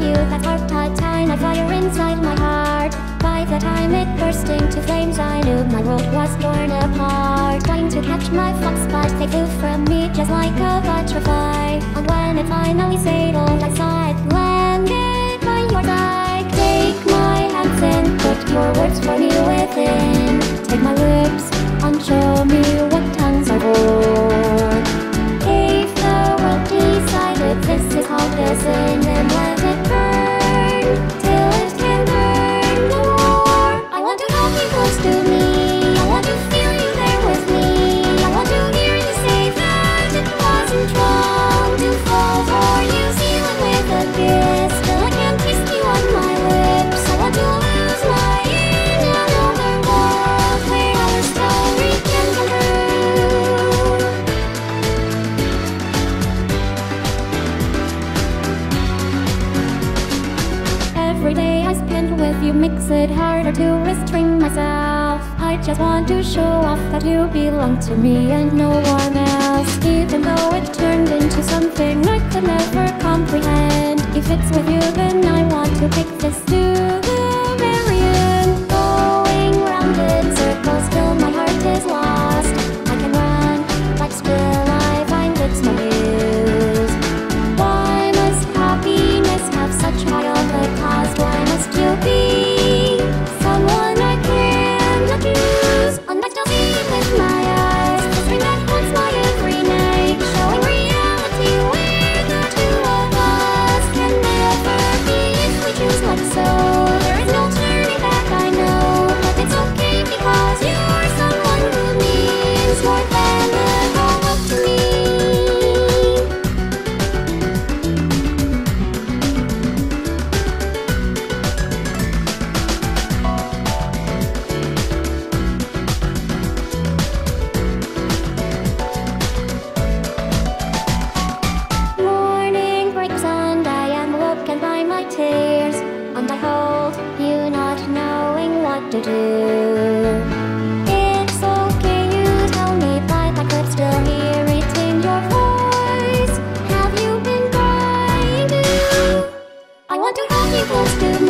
you that heart I fire inside my heart. By the time it burst into flames, I knew my world was torn apart. Trying to catch my thoughts, but they flew from me just like a butterfly. And when it finally settled, I saw it landed by your side. Take my hands and put your words for me within. Take my lips and show me what tongues are for. If the world decided this is how to sin, then let it burn till it can burn no more. I want to hold you close to me. I want to feel you there with me. I want to hear you say that it wasn't wrong to fall for you, seal it with a kiss till I can't kiss you on my lips. I want to lose my in another world where our story can come true. Every day I spend with you makes it harder to restrain myself. I just want to show off that you belong to me and no one else. Even though it turned into something I could never comprehend. If it's with you, then I want to take this to the very end. Going round in circles till my heart is lost. I can run, but still I find it's no use. Why must happiness have such high of a cost? Why must you be someone I can't accuse? And I still see it with my eyes, the string that haunts my every night, showing reality where the two of us can never be if we choose not so. There is no turning back, I know, but it's okay because you're someone who means more than the whole world to me. Morning breaks and I am woken by my tears, and I hold you not knowing what to do. It's okay, you tell me, but I could still hear it in your voice. Have you been crying too? I want to hold you close to